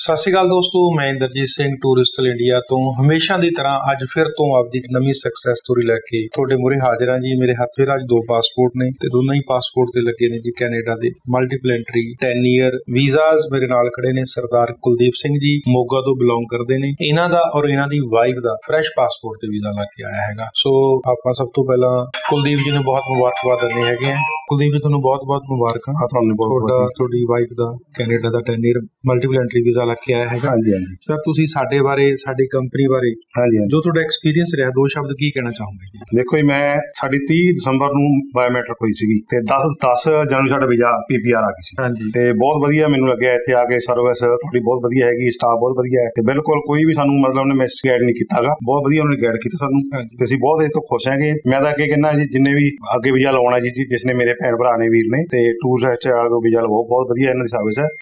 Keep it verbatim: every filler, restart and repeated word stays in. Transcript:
ਸਤਿ ਸ਼੍ਰੀ ਅਕਾਲ ਦੋਸਤੋ, ਮੈਂ ਇੰਦਰਜੀਤ ਸਿੰਘ ਟੂਰਿਸਟਲ ਇੰਡੀਆ ਤੋਂ ਹਮੇਸ਼ਾ ਦੀ ਤਰ੍ਹਾਂ ਅੱਜ ਫਿਰ ਤੋਂ ਆਪਦੀ ਇੱਕ ਨਵੀਂ ਸਕਸੈਸ ਸਟੋਰੀ ਲੈ ਕੇ ਤੁਹਾਡੇ ਮੂਹਰੇ ਹਾਜ਼ਰ ਹਾਂ ਜੀ। ਮੇਰੇ ਹੱਥ ਫਿਰ ਅੱਜ ਦੋ ਪਾਸਪੋਰਟ ਨੇ ਤੇ ਦੋਨਾਂ ਹੀ ਪਾਸਪੋਰਟ ਤੇ ਲੱਗੇ ਨੇ ਜੀ ਕੈਨੇਡਾ ਦੇ multiple entry ten year visas. ਮੇਰੇ ਨਾਲ ਖੜੇ ਨੇ ਸਰਦਾਰ ਕੁਲਦੀਪ ਸਿੰਘ ਜੀ, ਮੋਗਾ ਤੋਂ ਬਿਲੋਂਗ ਕਰਦੇ ਨੇ। ਇਹਨਾਂ ਦਾ ਔਰ ਇਹਨਾਂ ਦੀ ਵਾਈਫ ਦਾ ਫਰੈਸ਼ ਪਾਸਪੋਰਟ ਤੇ ਵੀਜ਼ਾ ਲੱਗ ਕੇ ਆਇਆ ਹੈਗਾ। ਸੋ ਆਪਾਂ ਸਭ ਤੋਂ ਪਹਿਲਾਂ ਕੁਲਦੀਪ ਜੀ ਨੂੰ ਬਹੁਤ ਮੁਬਾਰਕਬਾਦ ਦਿੰਦੇ ਹੈਗੇ ਆ। ਕੁਲਦੀਪ ਜੀ ਤੁਹਾਨੂੰ ਬਹੁਤ ਬਹੁਤ ਮੁਬਾਰਕਾਂ। ਤੁਹਾਡਾ ਤੁਹਾਡੀ ਵਾਈਫ ਦਾ ਕੈਨੇਡਾ ਦਾ ten year multiple entry visa ਲੱਗ ਕੇ ਆਇਆ ਹੈਗਾ। ਹਾਂਜੀ ਹਾਂਜੀ ਸਰ, ਤੁਸੀਂ ਸਾਡੇ ਬਾਰੇ, ਸਾਡੀ ਕੰਪਨੀ ਬਾਰੇ ਹਾਂਜੀ ਜੋ ਤੁਹਾਡਾ ਐਕਸਪੀਰੀਅੰਸ ਰਿਹਾ, ਦੋ ਸ਼ਬਦ ਕੀ ਕਹਿਣਾ ਚਾਹੋਗੇ ਜੀ? ਦੇਖੋ ਜੀ, ਮੈਂ ਸਾਡੀ ਤੀਹ ਦਸੰਬਰ ਨੂੰ ਬਾਇਓਮੈਟ੍ਰਿਕ ਹੋਈ ਸੀਗੀ ਤੇ ਦਸ ਦਸ ਜਨਵਰੀ ਸਾਡਾ ਵੀਜ਼ਾ ਪੀਪੀਆਰ ਆ ਗਈ ਸੀ। ਹਾਂਜੀ। ਤੇ ਬਹੁਤ ਵਧੀਆ ਮੈਨੂੰ ਲੱਗਿਆ ਇੱਥੇ ਆ ਕੇ। ਸਰਵਿਸ ਤੁਹਾਡੀ ਬਹੁਤ ਵਧੀਆ ਹੈਗੀ, ਸਟਾਫ ਬਹੁਤ ਵਧੀਆ ਹੈ ਤੇ ਬਿਲਕੁਲ ਕੋਈ ਵੀ ਸਾਨੂੰ ਮਤਲਬ ਉਹਨੇ ਮਿਸ ਗਾਈਡ ਨਹੀਂ ਕੀਤਾਗਾ। ਬਹੁਤ ਵਧੀਆ ਉਹਨੇ ਗਾਈਡ ਕੀਤਾ ਸਾਨੂੰ ਤੇ ਅਸੀਂ ਬਹੁਤ ਇਸ ਤੋਂ ਖੁਸ਼ ਹੈਗੇ। ਮੈਂ ਤਾਂ ਅੱਗੇ ਕਹਿੰਦਾ ਜੀ, ਜਿੰਨੇ ਵੀ ਅੱਗੇ ਵੀਜ਼ਾ ਲਵਾਉਣਾ ਜੀ, ਜਿਸ ਨੇ ਮੇਰੇ ਭੈਣ ਭਰਾ ਨੇ ਵੀਰ ਨੇ ਤੇ ਟੂਰਿਸਟ ਵਾਲੇ ਤੋਂ ਵੀਜ਼ਾ ਲਵਾਓ, ਬਹੁਤ ਵਧੀਆ ਇਹਨਾਂ ਦੀ ਸਰਵਿਸ ਹੈ।